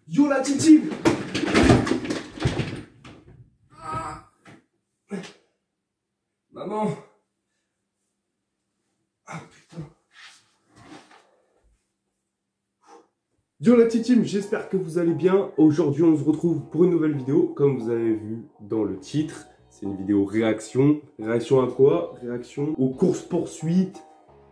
Yo la titi. Maman. Ah putain. Yo la team, j'espère que vous allez bien. Aujourd'hui on se retrouve pour une nouvelle vidéo. Comme vous avez vu dans le titre, c'est une vidéo réaction. Réaction à quoi? Réaction aux courses-poursuites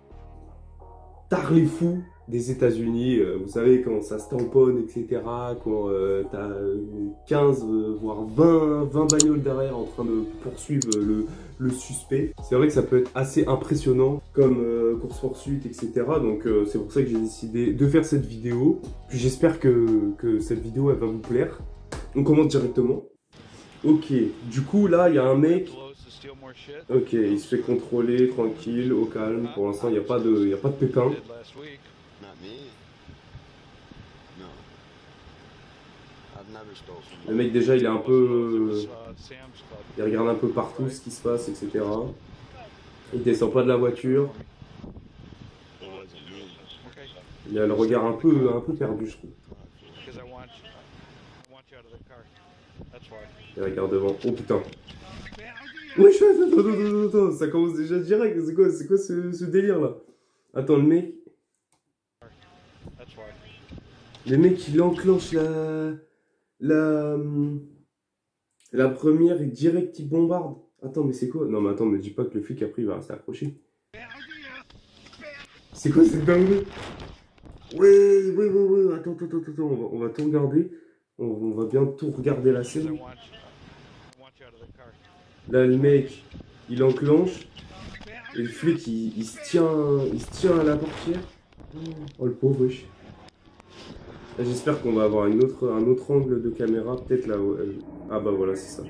les fous des États-Unis. Vous savez, quand ça se tamponne, etc. Quand t'as 15, voire 20 bagnoles derrière en train de poursuivre le suspect. C'est vrai que ça peut être assez impressionnant comme course-poursuite, etc. Donc c'est pour ça que j'ai décidé de faire cette vidéo. Puis j'espère que cette vidéo, elle va vous plaire. On commence directement. Ok, du coup là, il y a un mec... Ok, il se fait contrôler, tranquille, au calme. Pour l'instant, il n'y a pas de pépin. Le mec déjà, il est un peu... Il regarde un peu partout ce qui se passe, etc. Il descend pas de la voiture. Il a le regard un peu perdu, je trouve. Il regarde devant. Oh putain. Oui, attends, ça commence déjà direct. C'est quoi ce délire là? Attends, le mec, il enclenche la première et direct il bombarde. Attends, mais c'est quoi? Non, mais attends, me dis pas que le flic après il va rester accroché. C'est quoi cette dinguerie? Ouais. Attends, on va tout regarder. On va bien tout regarder la scène. Là, le mec, il enclenche. Et le flic, il se tient à la portière. Oh, le pauvre, wesh. J'espère qu'on va avoir un autre angle de caméra. Peut-être là où elle... Ah bah voilà, c'est ça.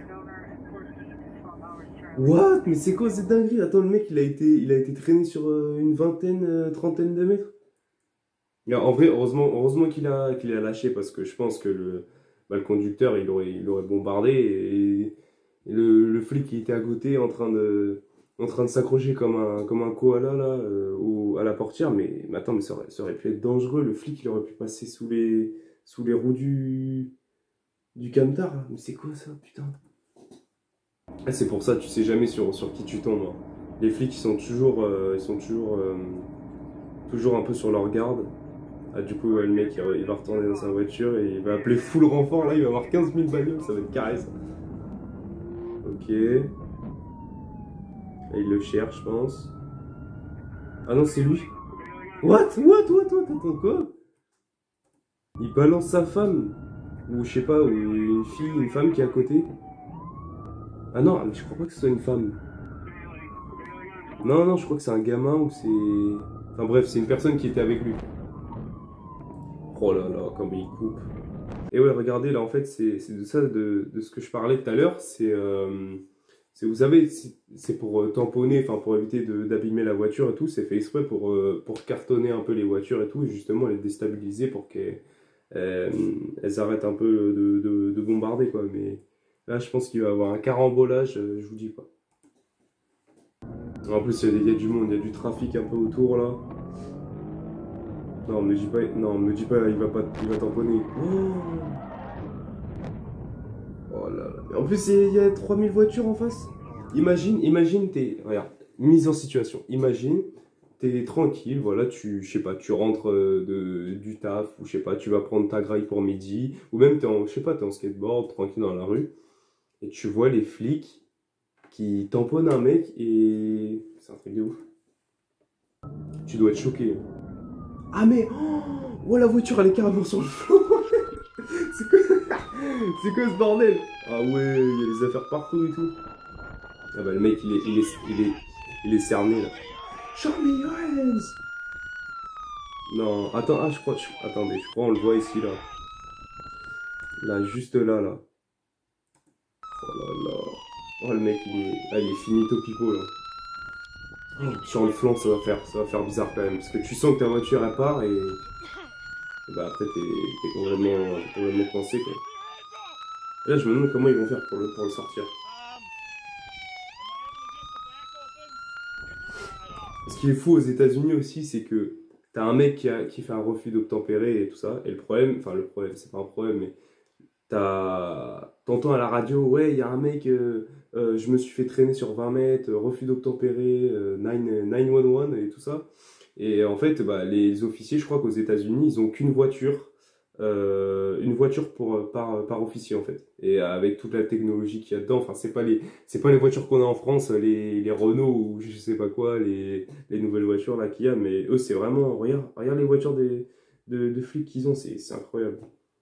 What? Mais c'est quoi cette dinguerie? Attends, le mec, il a été traîné sur une vingtaine, trentaine de mètres. En vrai, heureusement qu'il a lâché, parce que je pense que le conducteur, il aurait bombardé, et le flic qui était à côté en train de s'accrocher comme un koala là, à la portière. Mais attends, mais ça aurait pu être dangereux. Le flic, il aurait pu passer sous les roues du camtar là. Mais c'est quoi ça, putain? Ah, c'est pour ça, tu sais jamais sur qui tu tombes, hein. Les flics, ils sont toujours un peu sur leur garde. Ah, du coup, ouais, le mec, il va retourner dans sa voiture et il va appeler full renfort. Là, il va avoir 15 000 bagnoles, ça va être carré, ça. Ok. Là, il le cherche, je pense. Ah non, c'est lui. What? Attends, quoi? Il balance sa femme. Ou je sais pas, ou une femme qui est à côté. Ah non, mais je crois pas que ce soit une femme. Non, je crois que c'est un gamin ou c'est... Enfin bref, c'est une personne qui était avec lui. Oh là là, comme il coupe. Et ouais, regardez, là, en fait, c'est de ça, de ce que je parlais tout à l'heure. Vous savez, c'est pour tamponner, enfin, pour éviter d'abîmer la voiture et tout. C'est fait exprès pour cartonner un peu les voitures et tout, et justement les déstabiliser pour qu'elles arrêtent un peu de bombarder, quoi. Mais là, je pense qu'il va y avoir un carambolage, je vous dis pas. En plus, il y a du monde, il y a du trafic un peu autour, là. Non, me dis pas, il va tamponner. Oh là là. En plus, il y a 3000 voitures en face. Imagine, regarde, mise en situation. Imagine, t'es tranquille, voilà, je sais pas, tu rentres du taf, ou je sais pas, tu vas prendre ta graille pour midi, ou même t'es en skateboard, tranquille dans la rue, et tu vois les flics qui tamponnent un mec, et c'est un truc de ouf. Tu dois être choqué. Ah mais, oh, la voiture, elle est carrément sur le flanc. C'est quoi ce bordel? Ah ouais, il y a des affaires partout et tout. Ah bah le mec, il est cerné là. Show me your hands. Non, attends, attendez, je crois on le voit ici là. Là, juste là. Oh là là. Oh le mec, il est finito pipo là. Oh, sur le flanc, ça va faire bizarre quand même. Parce que tu sens que ta voiture elle part et bah après t'es complètement coincé quoi. Et là je me demande comment ils vont faire pour le sortir. Ce qui est fou aux États-Unis aussi, c'est que t'as un mec qui fait un refus d'obtempérer et tout ça. Et le problème, c'est pas un problème, mais t'entends à la radio, ouais, il y a un mec, je me suis fait traîner sur 20 mètres, refus d'obtempérer, 911 et tout ça. Et en fait, bah, les officiers, je crois qu'aux États-Unis, ils ont qu'une voiture, une voiture par officier en fait. Et avec toute la technologie qu'il y a dedans, enfin, c'est pas les voitures qu'on a en France, les Renault ou je sais pas quoi, les nouvelles voitures là qu'il y a, mais eux, c'est vraiment, regarde les voitures de flics qu'ils ont, c'est incroyable.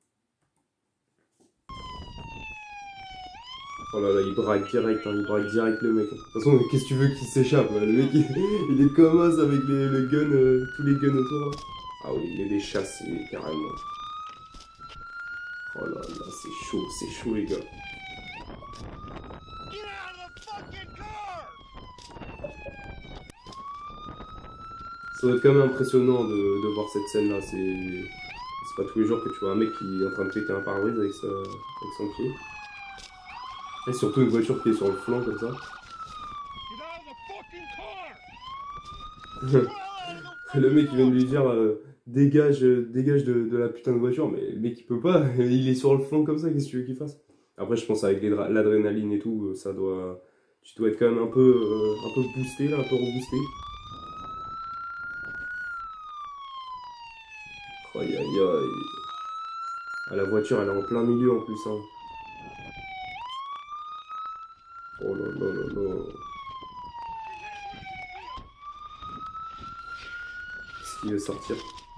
Oh là là, il braque direct le mec. De toute façon, qu'est-ce que tu veux qu'il s'échappe? Le mec, il est comme as avec le gun, tous les guns autour. Là. Ah oui, il est des chassés, carrément. Oh là là, c'est chaud les gars. Ça doit être quand même impressionnant de voir cette scène-là. C'est pas tous les jours que tu vois un mec qui est en train de péter un pare-brise avec son pied. Et surtout une voiture qui est sur le flanc comme ça. Le mec il vient de lui dire dégage de la putain de voiture, mais le mec il peut pas, il est sur le flanc comme ça, qu'est-ce que tu veux qu'il fasse? Après je pense avec l'adrénaline et tout, tu dois être quand même un peu boosté là, un peu reboosté. Aïe aïe aïe. Ah, la voiture elle est en plein milieu en plus hein. Oh là là là là. Qu'est-ce qu'il veut sortir?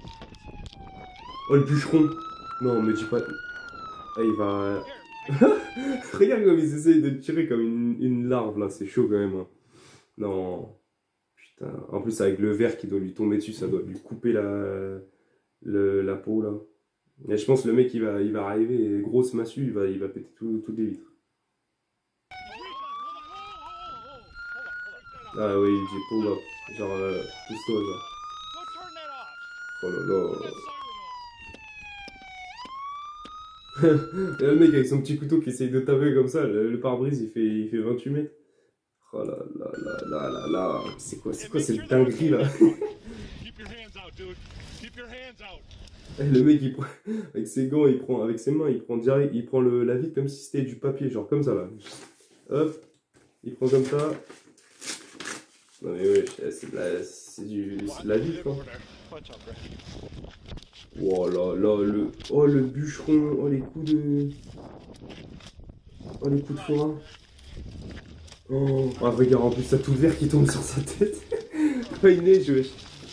Oh le bûcheron! Non me dis pas. Ah il va. Regarde comme ils essayent de tirer comme une larve là, c'est chaud quand même. Hein. Non. Putain. En plus avec le verre qui doit lui tomber dessus, ça doit lui couper la peau là. Et je pense que le mec il va arriver, grosse massue, il va péter toutes les vitres. Ah oui, il dit pull up. Genre, pousse-toi, genre. Oh là là. Et le mec avec son petit couteau qui essaye de taper comme ça, le pare-brise il fait 28 mètres. Oh là là là là là là. C'est quoi cette dinguerie là? Le mec il prend, avec ses gants, avec ses mains, il prend direct, il prend la vitre comme si c'était du papier, genre comme ça là. Hop, il prend comme ça. Non mais ouais, c'est de la vitre quoi. Oh là là, le bûcheron, oh les coups de forain. Oh, ah, regarde, en plus, ça tout le verre qui tombe sur sa tête. Oh, il neige, wesh.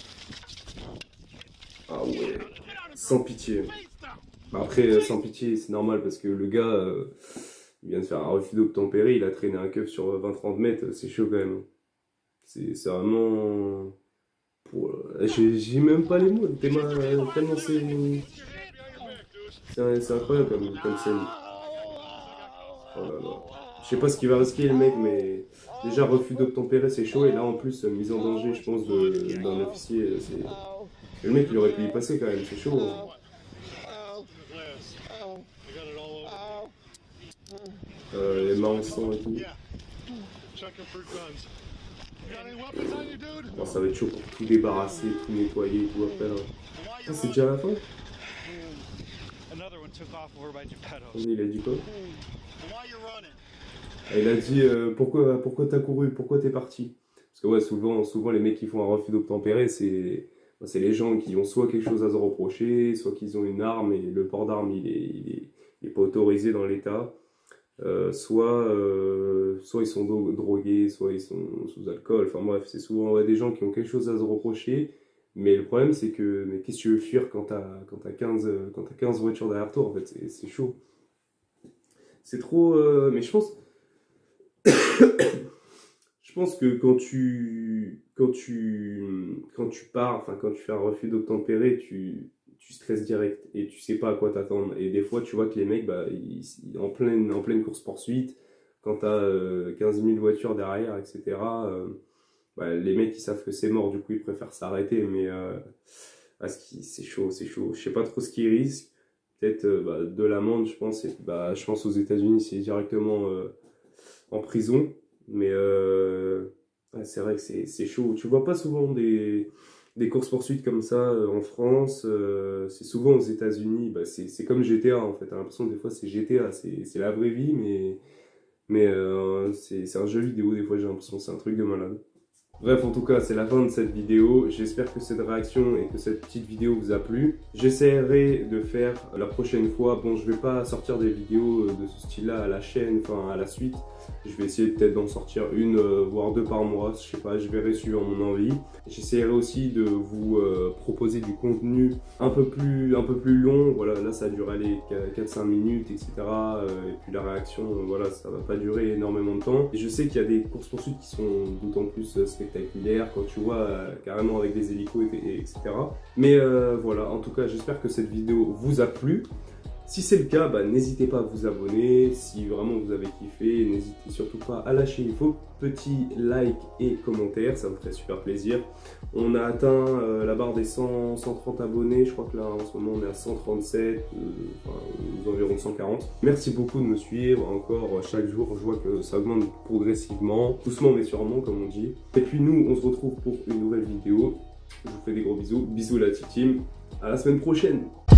Ah ouais, sans pitié. Bah, après, sans pitié, c'est normal parce que le gars, il vient de faire un refus d'obtempérer, il a traîné un keuf sur 20-30 mètres, c'est chaud quand même. C'est vraiment. J'ai même pas les mots, tellement c'est incroyable comme scène. Oh là là. Je sais pas ce qu'il va risquer le mec, mais déjà refus d'obtempérer c'est chaud, et là en plus mise en danger je pense d'un officier, le mec il aurait pu y passer quand même, c'est chaud. Hein. Les mains en sang et tout. Bon, ça va être chaud pour tout débarrasser, tout nettoyer et tout après là. Ah, c'est déjà la fin? Il a dit quoi? Il a dit pourquoi t'as couru, pourquoi t'es parti? Parce que ouais, souvent les mecs qui font un refus d'obtempérer, c'est les gens qui ont soit quelque chose à se reprocher, soit qu'ils ont une arme et le port d'arme il est pas autorisé dans l'État. Soit ils sont drogués, soit ils sont sous alcool. Enfin bref, c'est souvent ouais, des gens qui ont quelque chose à se reprocher. Mais le problème, c'est que mais qu'est-ce que tu veux fuir quand t'as 15 voitures derrière toi, en fait, c'est chaud. C'est trop. Mais je pense que quand tu pars, enfin quand tu fais un refus d'obtempérer, tu stresses direct et tu sais pas à quoi t'attendre. Et des fois, tu vois que les mecs, bah, en pleine course-poursuite, quand t'as 15 000 voitures derrière, etc., bah, les mecs, ils savent que c'est mort, du coup, ils préfèrent s'arrêter. Mais ah, c'est chaud, c'est chaud. Je sais pas trop ce qu'ils risquent. Peut-être bah, de l'amende, je pense. Et, bah, je pense aux États-Unis, c'est directement en prison. Mais ouais, c'est vrai que c'est chaud. Tu vois pas souvent des courses-poursuites comme ça en France, c'est souvent aux États-Unis. Bah, c'est comme GTA en fait. T'as l'impression que des fois c'est GTA, c'est la vraie vie, mais c'est un jeu vidéo. Des fois j'ai l'impression que c'est un truc de malade. Bref, en tout cas, c'est la fin de cette vidéo. J'espère que cette réaction et que cette petite vidéo vous a plu. J'essaierai de faire la prochaine fois. Bon, je vais pas sortir des vidéos de ce style-là à la chaîne, enfin à la suite. Je vais essayer peut-être d'en sortir une, voire deux par mois. Je sais pas, je verrai suivant mon envie. J'essaierai aussi de vous proposer du contenu un peu plus long. Voilà, là ça dure aller 4-5 minutes, etc. Et puis la réaction, voilà, ça va pas durer énormément de temps. Et je sais qu'il y a des courses-poursuites qui sont d'autant plus spectaculaires quand tu vois carrément avec des hélicos, etc. Mais voilà, en tout cas, j'espère que cette vidéo vous a plu. Si c'est le cas, bah, n'hésitez pas à vous abonner. Si vraiment vous avez kiffé, n'hésitez surtout pas à lâcher vos petits likes et commentaires, ça me ferait super plaisir. On a atteint la barre des 130 abonnés, je crois que là en ce moment on est à 137, enfin, aux environs de 140. Merci beaucoup de me suivre encore chaque jour, je vois que ça augmente progressivement, doucement mais sûrement comme on dit. Et puis nous, on se retrouve pour une nouvelle vidéo. Je vous fais des gros bisous, bisous la petite team, à la semaine prochaine.